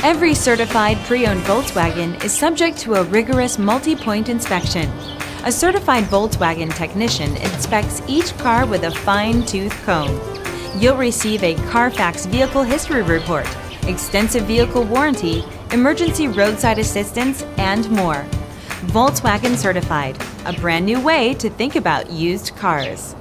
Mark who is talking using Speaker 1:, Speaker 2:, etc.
Speaker 1: Every certified pre-owned Volkswagen is subject to a rigorous multi-point inspection. A certified Volkswagen technician inspects each car with a fine-tooth comb. You'll receive a Carfax Vehicle History Report, extensive vehicle warranty, emergency roadside assistance, and more. Volkswagen Certified, a brand new way to think about used cars.